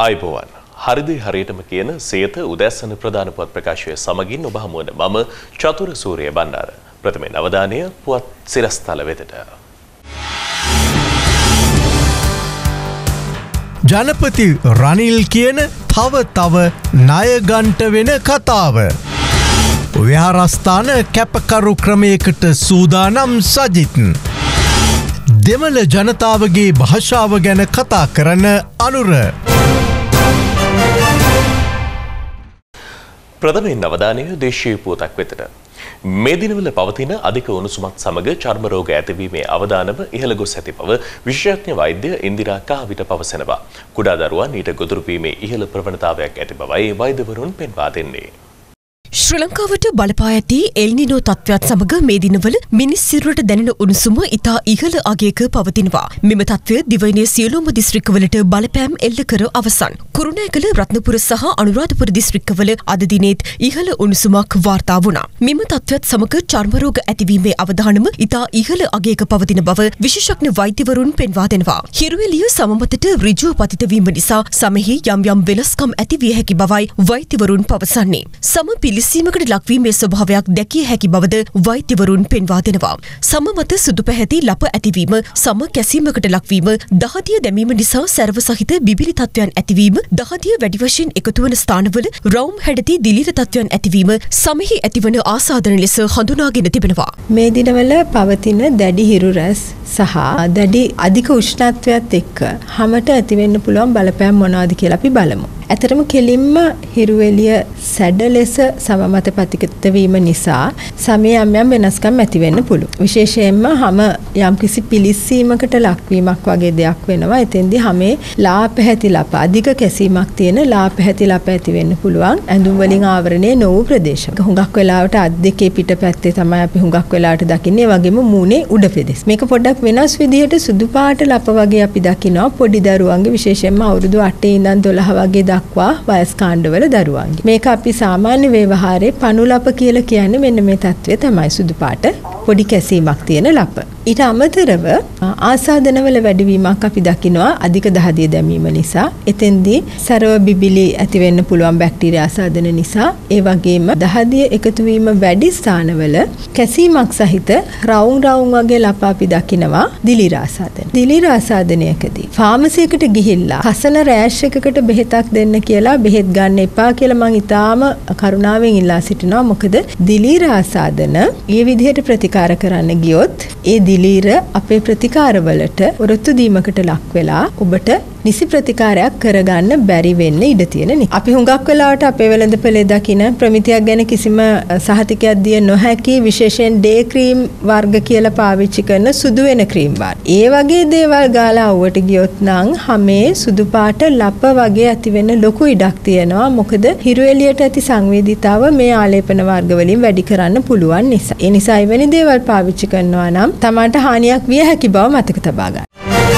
ආයුබෝවන්. හරිද හරියටම කියන සියත උදැසන ප්‍රධාන පුවත් ප්‍රකාශය සමගින් ඔබ හමුවන මම චතුර සූරිය බණ්ඩාර. ප්‍රථමයෙන් අවධානය පුවත් සිරස්තල වෙතට. ජනපති රනිල් කියන තව ණය ගන්ට වෙන කතාව. විහාරස්ථාන කැපකරු ක්‍රමයකට සූදානම් සජිත්. දෙමළ ජනතාවගේ භාෂාව ගැන කතා කරන අනුර. ප්‍රථමයෙන් අවධානය දේශීය පුවතක් වෙතට. මේ දිනවල පවතින අධික උණුසුමත් සමග චර්ම රෝග ඇතිවීමේ අවදානම ඉහළ ගොස් ඇති බව විශේෂඥ වෛද්‍ය ඉන්දිරා කාවිට පවසනවා. කුඩා දරුවන් ඊට ගොදුරු වීමේ ඉහළ ප්‍රවණතාවයක් ඇති බවයි වෛද්‍යවරුන් පෙන්වා දෙන්නේ. ශ්‍රී ලංකාවට බලපා ඇති එල්නිනෝ තත්ත්වයක් සමග මේ දිනවල මිනිස් සිරුරට දැනෙන උණුසුම ඉතා ඉහළ අගයක පවතිනවා. මෙම තත්ත්වය දිවයිනේ සියලුම දිස්ත්‍රික්කවලට බලපෑම් එල්ල කර අවසන්. කුරුණෑගල, රත්නපුර සහ අනුරාධපුර දිස්ත්‍රික්කවල අද දිනේත් ඉහළ උණුසුමක් වාර්තා වුණා. මෙම තත්ත්වයක් සමග චර්ම රෝග ඇතිවීමේ අවදානම ඉතා ඉහළ අගයක පවතින බව විශේෂඥ වෛද්‍යවරුන් පෙන්වා දෙනවා. හිරුවෙලිය සමමතට ඍජුව පතිත වීම නිසා සමෙහි යම් වෙනස්කම් ඇති විය හැකි බවයි වෛද්‍යවරුන් පවසන්නේ. පිලිසීමකට ලක්වීමේ ස්වභාවයක් දැකිය හැකි බවද වෛද්‍යවරුන් පෙන්වා දෙනවා. සම මත සුදු පැහැති ලප ඇතිවීම, සම කැසීමකට ලක්වීම, දහදිය දැමීම නිසා සර්ව සහිත බිබිලි තත්ත්වයන් ඇතිවීම, දහදිය වැඩි වශයෙන් එකතු වන ස්ථානවල රවුම් හැඩති දිලීර තත්ත්වයන් ඇතිවීම සමෙහි ඇතිවන ආසාදන ලෙස හඳුනාගෙන තිබෙනවා. මේ දිනවල පවතින දැඩි හිරු රැස් සහ දැඩි අධික උෂ්ණත්වයත් එක්ක හැමට ඇතිවෙන්න පුළුවන් බලපෑම් මොනවාද කියලා අපි බලමු. ඇතරම කෙලින්ම හිරුවෙලිය සැඩ ලෙස සම මත පතිත වීම නිසා සමේ යම් වෙනස්කම් ඇති වෙන්න පුළුවන්. විශේෂයෙන්ම හැම යම්කිසි පිලිස්සීමකට ලක්වීමක් වගේ දෙයක් වෙනවා. එතෙන්දී හැමේ ලා පැහැති ලප අධික කැසීමක් තියෙන ලා පැහැති ලප ඇති වෙන්න පුළුවන්. ඇඳුම් වලින් ආවරණය නොවු ප්‍රදේශ. හුඟක් වෙලාවට අත් දෙකේ පිටපැත්තේ තමයි අපි හුඟක් වෙලාවට දකින්නේ. ඒ වගේම මූණේ උඩ පෙදෙස්. මේක පොඩ්ඩක් වෙනස් විදිහට සුදු පාට ලප වගේ අපි දකිනවා පොඩි දරුවන්ගේ විශේෂයෙන්ම අවුරුදු 8 ඉඳන් 12 වගේ දක්වා වයස් කාණ්ඩවල දරුවන්ගේ. මේක අපි සාමාන්‍ය ව්‍යවහාරයේ පණු ලප කියලා කියන්නේ මෙන්න මේ තත්ත්වය තමයි සුදු පාට පොඩි කැසීමක් තියෙන ලප. ඊට අමතරව ආසාදනවල වැඩිවීමක් අපි දකිනවා අධික දහදිය දැමීම නිසා. එතෙන්දී සරව බිබිලි ඇති වෙන්න පුළුවන් බැක්ටීරියා ආසාදන නිසා. ඒ වගේම දහදිය එකතු වීම වැඩි ස්ථානවල කැසීමක් සහිත රවුම් වගේ ලප අපි දකිනවා දිලීර ආසාදන. දිලීර ආසාදනයකදී ෆාමසියකට ගිහිල්ලා කසන රෑෂ් එකකට බෙහෙතක් දෙන්න කියලා බෙහෙත් ගන්න එපා කියලා මම ඊටාම කරුණාවෙන් ඉල්ලා සිටිනවා. මොකද දිලීර ආසාදන මේ විදිහට ප්‍රතිකාර කරන්න ගියොත් ඒ දිලීර අපේ ප්‍රතිකාරවලට ඔරොත්තු දීමකට ලක් වෙලා ඔබට නිසි ප්‍රතිකාරයක් කරගන්න බැරි වෙන්න ඉඩ තියෙන නිසා. අපි හුඟක් වෙලාවට අපේ වෙළඳපොලේ දකින ප්‍රමිතියක් ගැන කිසිම සහතිකයක් දිය නොහැකි විශේෂයෙන් ඩේ ක්‍රීම් වර්ග කියලා පාවිච්චි කරන සුදු වෙන ක්‍රීම් වර්ග. ඒ වගේ දේවල් ගාලා අවුවට ගියොත් නම් හැමේ සුදු පාට ලප වගේ ඇති වෙන්න ලොකු ඉඩක් තියෙනවා. මොකද හිරු එළියට ඇති සංවේදීතාව මේ ආලේපන වර්ග වලින් වැඩි කරන්න පුළුවන් නිසා. ඒ නිසා එවැනි දේවල් පාවිච්චි කරනවා නම් තමාට හානියක් විය හැකි බව මතක තබා ගන්න.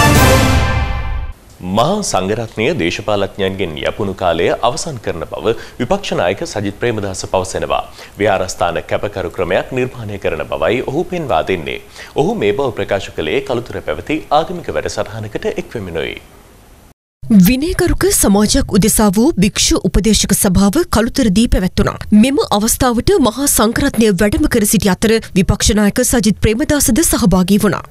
මහා සංඝරත්නය දේශපාලඥයන්ගෙන් යපුණු කාලය අවසන් කරන බව විපක්ෂ නායක සජිත් ප්‍රේමදාස පවසනවා. විහාරස්ථාන කැපකරු ක්‍රමයක් නිර්මාණය කරන බවයි ඔහු පෙන්වා දෙන්නේ. ඔහු මේ බව ප්‍රකාශ කළේ කළුතර පැවති ආගමික වැඩසටහනකට එක්වෙමිනුයි. විනයගරුක සමාජයක් උදෙසා වූ භික්ෂු උපදේශක සභාව කළුතරදී පැවැත්වුණා. මෙම අවස්ථාවට මහා සංඝරත්නය වැඩම කර සිටි අතර විපක්ෂ නායක සජිත් ප්‍රේමදාසද සහභාගී වුණා.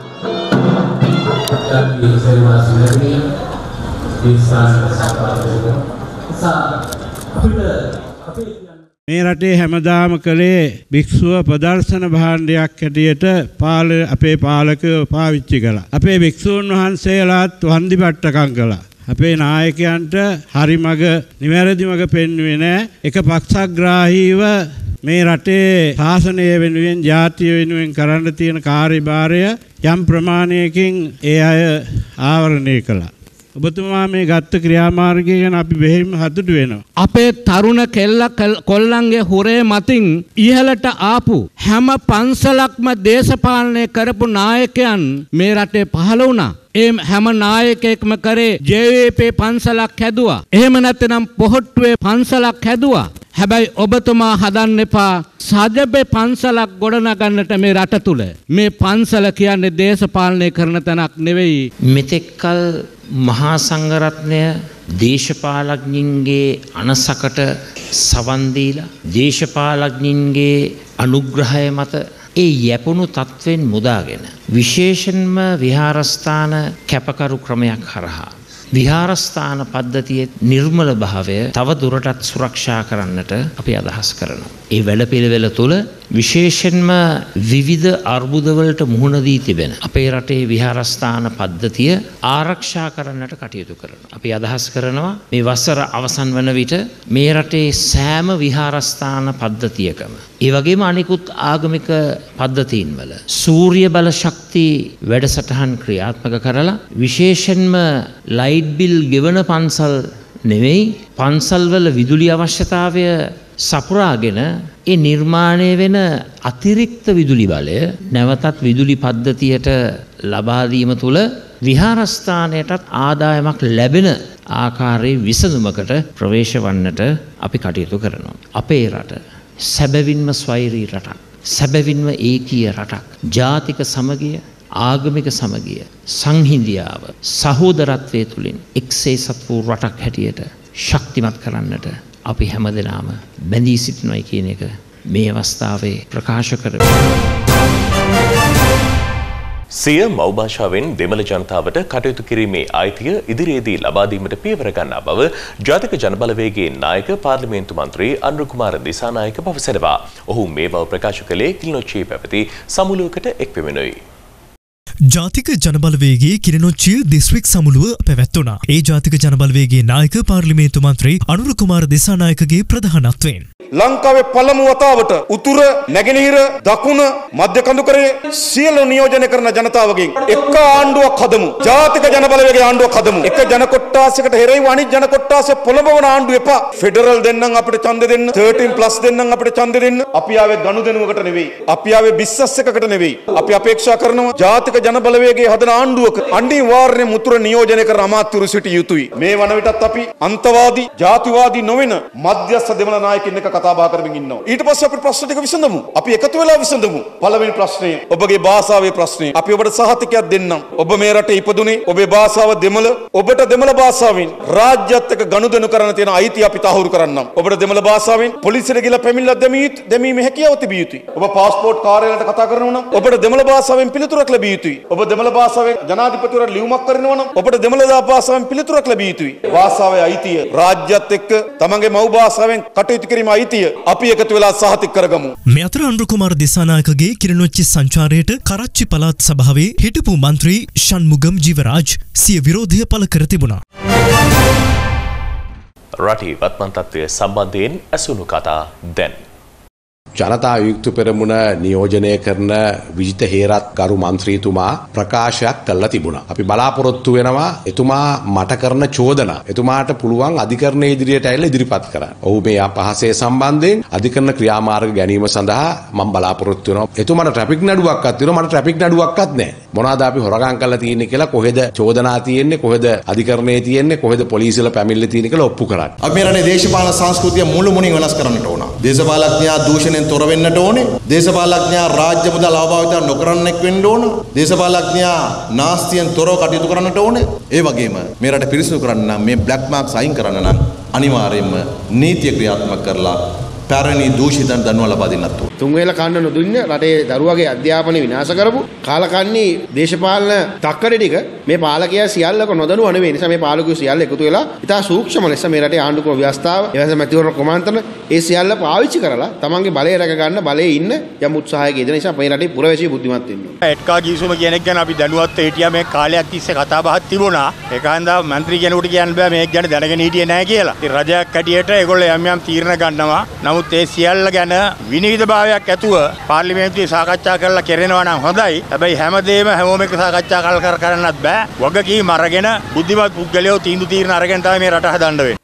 මේ රටේ හැමදාම කළේ භික්ෂුව ප්‍රදර්ශන භාණ්ඩයක් හැටියට අපේ පාලකයෝ පාවිච්චි කළා. අපේ භික්ෂූන් වහන්සේලාත් වන්දිපට්ටකම් කළා. අපේ නායකයන්ට හරි මග නිවැරදි මග පෙන්වුවේ නැහැ. එක පක්ෂග්‍රාහීව මේ රටේ ශාසනය වෙනුවෙන් ජාතිය වෙනුවෙන් කරන්න තියෙන කාර්යභාරය යම් ප්‍රමාණයකින් ඒ අය ආවරණය කළා. ඔබතුමා මේ ගත්ත ක්‍රියාමාර්ගය ගැන අපි බෙහෙම සතුටු වෙනවා. අපේ තරුණ කොල්ලන්ගේ හොරේ මතින් ඉහළට ආපු හැම පන්සලක්ම දේශපාලනය කරපු නායකයන් මේ රටේ පහළ වුණා. ඒ හැම නායකයෙක්ම කරේ ජේ.වී.පී පන්සලක් හැදුවා. එහෙම නැත්නම් පොහොට්ටුවේ පන්සලක් හැදුවා. හැබැයි ඔබතුමා හදන්න එපා සජබේ පන්සලක් ගොඩනගන්නට මේ රට තුල. මේ පන්සල කියන්නේ දේශපාලනය කරන තැනක් නෙවෙයි. මෙතෙක්කල් මහා සංඝරත්නය දේශපාලඥයින්ගේ අනසකට සවන් දීලා දේශපාලඥයින්ගේ අනුග්‍රහය මත ඒ යැපුණු තත්වෙන් මුදාගෙන විශේෂයෙන්ම විහාරස්ථාන කැපකරු ක්‍රමයක් හරහා විහාරස්ථාන පද්ධතියේ නිර්මල භාවය තව දුරටත් සුරක්ෂා කරන්නට අපි අදහස් කරනවා. ඒ වැඩපිළිවෙල තුළ විශේෂයෙන්ම විවිධ අර්බුදවලට මුහුණ දී තිබෙන අපේ රටේ විහාරස්ථාන පද්ධතිය ආරක්ෂා කරන්නට කටයුතු කරනවා. අපි අදහස් කරනවා මේ වසර අවසන් වන විට මේ රටේ සෑම විහාරස්ථාන පද්ධතියකම ඒ වගේම අනිකුත් ආගමික පද්ධතීන් වල සූර්ය බල ශක්ති වැඩසටහන් ක්‍රියාත්මක කරලා විශේෂයෙන්ම ලයිට් බිල් ගෙවන පන්සල් නෙවෙයි පන්සල්වල විදුලි අවශ්‍යතාවය සපුරාගෙන ඒ නිර්මාණය වෙන අතිරික්ත විදුලි බලය නැවතත් විදුලි පද්ධතියට ලබා දීම තුළ විහාරස්ථානයටත් ආදායමක් ලැබෙන ආකාරයේ විසඳුමකට ප්‍රවේශ වන්නට අපි කටයුතු කරනවා. අපේ රට සැබවින්ම ස්වෛරී රටක්. සැබවින්ම ඒකීය රටක්. ජාතික සමගිය ආගමික සමගිය සංහිඳියාව සහෝදරත්වයේ තුලින් එක්සේසත් වූ රටක් හැටියට ශක්තිමත් කරන්නට අපි හැමදෙනාම බැඳී සිටිනවායි කියන එක මේ අවස්ථාවේ ප්‍රකාශ කරමු. සිය මව් භාෂාවෙන් දෙමළ ජනතාවට කටයුතු කිරීමේ අයිතිය ඉදිරියේදී ලබා දීමට පියවර ගන්නා බව ජාතික ජනබලවේගයේ නායක පාර්ලිමේන්තු මන්ත්‍රී අනුර කුමාර දිසානායක පවසනවා. ඔහු මේ බව ප්‍රකාශ කළේ කිලිනොච්චියේ පැවති සමුළුවකට එක්වෙමිනුයි. ජාතික ජනබලවේගයේ කිරිනොච්චිය දිස්ත්‍රික් සමුළුව පැවැත්වුණා. ඒ ජාතික ජනබලවේගයේ නායක පාර්ලිමේන්තු මන්ත්‍රී අනුර කුමාර දිසානායකගේ ප්‍රධානත්වයෙන් ලංකාවේ පළමු වතාවට උතුර නැගෙනහිර දකුණ මධ්‍ය කඳුකරේ සියලු නියෝජනය කරන ජනතාවගෙන් එක ආණ්ඩුවක් හදමු. ජාතික ජනබලවේගයේ ආණ්ඩුවක් හදමු. එක ජන කොට්ටාසයකට හෙරෙයිව අනිත් ජන කොට්ටාසය පොළඹවන ආණ්ඩුව එපා. ෆෙඩරල් දෙන්නම් අපිට ඡන්ද දෙන්න 13+ දෙන්නම් අපිට ඡන්ද දෙන්න. අපි ආවේ ගනුදෙනුවකට නෙවෙයි. අපි ආවේ බිස්නස් එකකට නෙවෙයි. අපි අපේක්ෂා කරනවා ජාතික ජනබලවේගයේ හදන ආණ්ඩුවක අනිවාර්යයෙන්ම උතුර නියෝජනය කරන අමාත්‍යවරු සිටිය යුතුයි. මේ වන විටත් අපි අන්තවාදී ජාතිවාදී නොවන මධ්‍යස්ථ දෙමළ නායකයින් එක්ක කතා බහ කරමින් ඉන්නවා. ඊට පස්සේ අපි ප්‍රශ්න ටික විසඳමු. අපි එකතු වෙලා විසඳමු. පළවෙනි ප්‍රශ්නේ ඔබගේ භාෂාවේ ප්‍රශ්නේ. අපි ඔබට සහතිකයක් දෙන්නම්. ඔබ මේ රටේ ඉපදුනේ ඔබේ භාෂාව දෙමළ. ඔබට දෙමළ භාෂාවෙන් රාජ්‍යත් එක්ක ගනුදෙනු කරන්න තියෙන අයිතිය අපි තහවුරු කරන්නම්. ඔබට දෙමළ භාෂාවෙන් පොලිසියට ගිහලා පැමිණිල්ලක් දැමීමේ හැකියාව තිබිය යුතුයි. ඔබ පාස්පෝර්ට් කාර්යාලයට කතා කරනවා නම් ඔබට දෙමළ භාෂාවෙන් පිළිතුරක් ලැබිය යුතුයි. ඔබ දෙමළ භාෂාවෙන් ජනාධිපතිවරයාට ලියුමක් කරනවා නම් ඔබට දෙමළ භාෂාවෙන් පිළිතුරක් ලැබිය යුතුයි. භාෂාවේ අයිතිය රාජ්‍යත් එක්ක තමන්ගේ මව් භාෂාවෙන් කටයුතු කිරීම අයිතිය අපි එකතු වෙලා සහතික කරගමු. මේ අතර අනුර කුමාර දිසානායකගේ කිරිනොච්චි සංචාරයට කරච්චි පළාත් සභාවේ හිටපු මන්ත්‍රී ෂන්මුගම් ජීවරාජ් සිය විරෝධය පළ කර තිබුණා. රටේ වත්මන් තත්ත්වය සම්බන්ධයෙන් ඇසුණු කතා දැන්. ජනතා විමුක්ති පෙරමුණ නියෝජනය කරන විජිත හේරත් ගරු මන්ත්‍රීතුමා ප්‍රකාශයක් කළා තිබුණා. අපි බලාපොරොත්තු වෙනවා එතුමා මට කරන චෝදනා එතුමාට පුළුවන් අධිකරණයේ ඉදිරියට ඇවිල්ලා ඉදිරිපත් කරන්න. ඔහු මේ අපහාසය සම්බන්ධයෙන් අධිකරණ ක්‍රියාමාර්ග ගැනීම සඳහා මම බලාපොරොත්තු වෙනවා. එතුමාට ට්‍රැෆික් නඩුවක්වත් තියෙනවා මට ට්‍රැෆික් නඩුවක්වත් නැහැ. මොනවාද අපි හොරගම් කරලා තියෙන්නේ කියලා කොහෙද චෝදනා තියෙන්නේ කොහෙද අධිකරණයේ තියෙන්නේ කොහෙද පොලිසියල පැමිණිලි තියෙන්නේ කියලා ඔප්පු කරන්න. අපි මේ රටේ දේශපාලන සංස්කෘතිය මුළු මුණින් වෙනස් කරන්නට ඕන. දේශපාලඥයා දූෂණයෙන් තොර වෙන්නට ඕනේ. දේශපාලඥයා රාජ්‍ය මුදල් අවභාවිත නොකරන්නෙක් වෙන්න ඕන. දේශපාලඥයා නාස්තියෙන් තොරව කටයුතු කරන්නට ඕනේ. ඒ වගේම මේ රට පිරිසිදු කරන්න නම් මේ බ්ලැක් මාක්ස් අයින් කරන්න නම් අනිවාර්යයෙන්ම නීතිය ක්‍රියාත්මක කරලා පැරණි දූෂිතයන් දන්වා ලබා දෙන්නත් ඕන. තුන් වේල කන්න නොදුන්න රටේ දරුවගේ අධ්‍යාපනය විනාශ කරපු කාලකන්ණී දේශපාලන තක්කඩ ටික මේ පාලකයා සියල්ලක නොදනුව නෙවෙයි. නිසා මේ පාලකයෝ සියල්ල එකතු වෙලා ඉතා සූක්ෂම ලෙස මේ රටේ ආණ්ඩුක්‍රම ව්‍යවස්ථාව එවැස මැතිවරණ ක්‍රමාන්තන ඒ සියල්ල පාවිච්චි කරලා තමන්ගේ බලය රැක ගන්න බලයේ ඉන්න යම් උත්සාහයක යෙදෙන නිසා මේ රටේ පුරවැසියෝ බුද්ධිමත් වෙන්න ඕනේ. එට්කා ගීසුම කියන එක ගැන අපි දැනුවත් හිටියා මේ කාලයක් තිස්සේ කතා බහක් තිබුණා. ඒක හන්දා മന്ത്രി කෙනෙකුට කියන්න බෑ මේක ගැන දැනගෙන හිටියේ නැහැ කියලා. ඉතින් රජයක් හැටියට ඒගොල්ලෝ යම් යම් තීරණ ගන්නවා. නමුත් ඒ සියල්ල ගැන විනිවිදභාවයක් ඇතුව පාර්ලිමේන්තුවේ සාකච්ඡා කරලා කෙරෙනවා නම් හොඳයි. හැබැයි හැමදේම හැමෝම එක්ක සාකච්ඡා කරන්නත් බෑ. වගකීම් අරගෙන බුද්ධිමත් පුද්ගලයෝ තීන්දුව తీරන අරගෙන තමයි මේ රට හදන්න වෙන්නේ.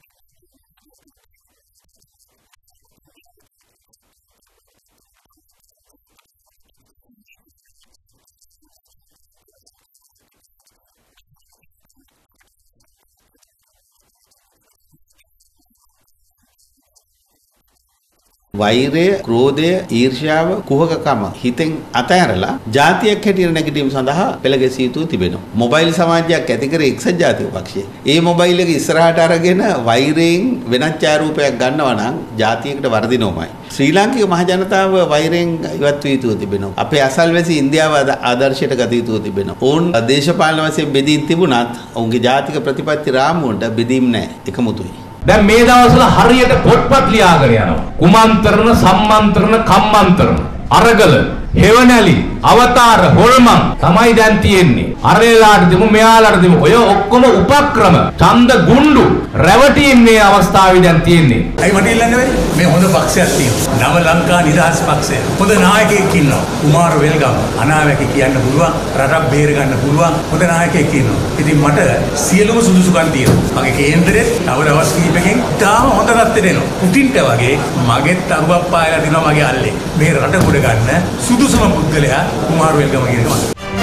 වෛරය, ක්‍රෝධය, ඊර්ෂ්‍යාව, කුහකකම හිතෙන් අතහැරලා ජාතියක් හැටියට නැගිටීම සඳහා පෙළගැසිය යුතු තිබෙනවා. මොබයිල් සමාජයක් ඇති කර එක්සත් ජාතික පක්ෂය. ඒ මොබයිල් එක ඉස්සරහට අරගෙන වෛරයෙන් වෙනත් ඡායාරූපයක් ගන්නවා නම් ජාතියකට වර්ධිනවමයි. ශ්‍රී ලාංකික මහ ජනතාව වෛරයෙන් ඉවත් වී යුතු තිබෙනවා. අපේ අසල්වැසි ඉන්දියාව ආදර්ශයට ගත යුතු තිබෙනවා. ඔවුන් දේශපාලන වශයෙන් බෙදීම් තිබුණත් ඔවුන්ගේ ජාතික ප්‍රතිපත්ති රාමුවට බෙදීම් නැහැ. එකමුතුයි. දැන් මේ දවස්වල හරියට පොත්පත් ලියාගෙන යනවා. කුමන්ත්‍රණ, සම්මන්ත්‍රණ, කම්මන්ත්‍රණ, අරගල, හෙවණැලි, අවතාර, හොල්මන් තමයි දැන් තියෙන්නේ. අරේලාට දෙමු, මෙයාලාට දෙමු. ඔය ඔක්කොම උපක්‍රම, ඡන්ද ගුණ්ඩු, රැවටීම් මේ අවස්ථාවේ දැන් තියෙන්නේ. අයි මට ඉල්ලන්න වෙයි. මේ හොඳ පක්ෂයක් තියෙනවා. නව ලංකා නිදහස් පක්ෂය. හොඳ නායකයෙක් ඉන්නවා. කුමාර වෙල්ගම. අනාවැකි කියන්න පුළුවන්, රටක් බේර ගන්න පුළුවන් හොඳ නායකයෙක් ඉන්නවා. ඉතින් මට සියලුම සුදුසුකම් තියෙනවා. මගේ කේන්දරෙත් තව දවස් කිහිපකින් තාම හොඳ තත්ත්වෙට එනවා. පුටින්ට වගේ මගෙත් අරුවක් පායලා දිනවා මගේ අල්ලේ. මේ රට ගොඩ ගන්න සුදුසුම පුද්ගලයා කුමාර වෙල්ගම කියනවා.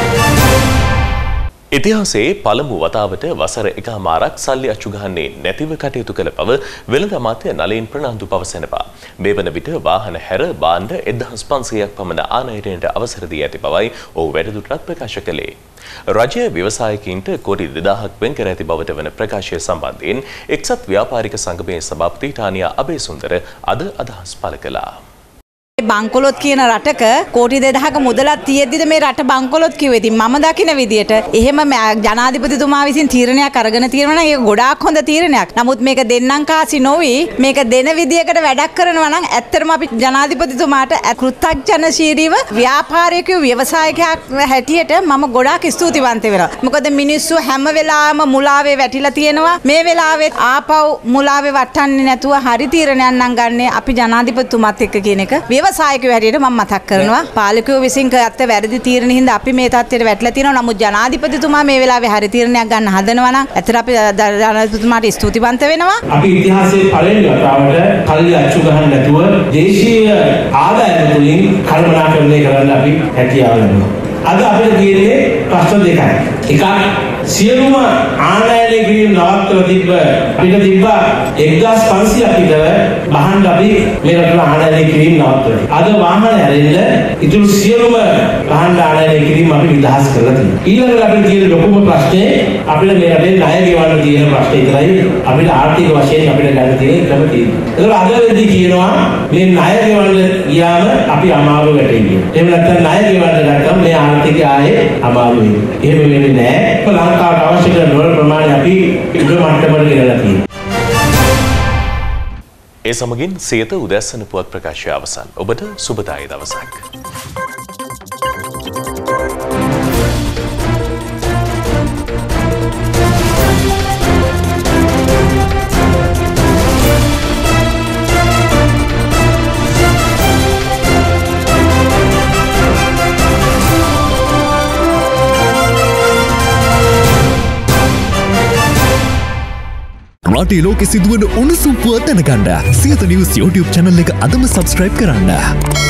ඉතිහාසයේ පළමු වතාවට වසර එකමාරක් සල්ලි අච්චු ගහන්නේ නැතිව කටයුතු කළ බව වෙළඳ අමාත්‍ය නලින් ප්‍රනාන්දු පවසනවා. මේ වන විට වාහන හැර භාණ්ඩ 1500ක් පමණ ආනයනයට අවසර දී ඇති බවයි ඔහු වැඩිදුරටත් ප්‍රකාශ කළේ. රජය ව්‍යවසායකින්ට කෝටි 2000ක් වෙන් කර ඇති බවට වන ප්‍රකාශය සම්බන්ධයෙන් එක්සත් ව්‍යාපාරික සංගමයේ සභාපති ටානියා අබේසුන්දර අද අදහස් පළ කළා. බංකොලොත් කියන රටක කෝටි 2000ක මුදලක් තියෙද්දිද මේ රට බංකොලොත් කිව්වේ. ඉතින් මම දකින විදියට එහෙම ජනාධිපතිතුමා විසින් තීරණයක් අරගෙන තියෙනවා නම් ඒක ගොඩාක් හොඳ තීරණයක්. නමුත් මේක දෙන්නම් කාසි නොවි මේක දෙන විදියකට වැඩක් කරනවා නම් ඇත්තටම අපි ජනාධිපතිතුමාට කෘතඥශීලීව ව්‍යාපාරිකයෝ ව්‍යවසායකයෙක් හැටියට මම ගොඩාක් ස්තුතිවන්ත වෙනවා. මොකද මිනිස්සු හැම වෙලාවෙම මුලාවේ වැටිලා තියෙනවා. මේ වෙලාවෙත් ආපහු මුලාවේ වටන්නේ නැතුව හරි තීරණයක් නම් ගන්නේ අපි ජනාධිපතිතුමාත් එක්ක කියන එක ව්‍යවසායකයෝ හැටියට මම මතක් කරනවා. පාලකයෝ විසින් ගත්ත වැරදි තීරණ හින්දා අපි මේ තත්ත්වයට වැටලා තියෙනවා. නමුත් ජනාධිපතිතුමා මේ වෙලාවේ හරි තීරණයක් ගන්න හදනවා නම් ඇත්තට අපි ජනාධිපතිතුමාට ස්තුතිවන්ත වෙනවා. අපි ඉතිහාසයේ පළවෙනි වතාවට කල්ලි අච්චු ගහන්න නැතුව දේශීය ආදායම තුලින් කළමනාකරණය කරන්න අපි හැකියාව ලැබුණා. අද අපිට තියෙන්නේ ප්‍රශ්න දෙකයි. එකක් සියලුම ආනයනය කිරීම නවත්තලා අපිට තිබ්බා 1500ක් විතර බහන් අපි මේ රටේ ආනයනය කිරීම නවත්තලා. අද වාහන ඇරෙන්න ඉතුරු සියලුම බහන් ආනයනය කිරීම අපි නිදහස් කරලා තියෙනවා. ඊළඟට අපිට තියෙන ලොකුම ප්‍රශ්නේ අපිට මේ රටේ ණය ගෙවන්න තියෙන ප්‍රශ්නේ විතරයි. අපිට ආර්ථික වශයෙන් අපිට ගන්න තියෙන ක්‍රම තියෙනවා. ඒක අද වෙද්දී කියනවා මේ ණය ගෙවන්න ගියාම අපි අමාරු වැටෙන්නේ. එහෙම නැත්නම් ණය ගෙවන්න ගත්තම මේ ආර්ථිකය ආයේ අමාරු වෙනවා. එහෙම වෙන්නේ නැහැ. ලංකාවට අවශ්‍ය කරන ඩොලර් ප්‍රමාණය අපි ඉහළ මට්ටමකට ගෙනලා තියෙනවා. ඒ සමගින් සියත උදැසන පුවත් ප්‍රකාශය අවසන්. ඔබට සුබදායී දවසක්. රටේ ලෝකෙ සිදුවන උණුසුම් පුවත් දැනගන්න සියත නිවුස් YouTube channel එක අදම subscribe කරන්න.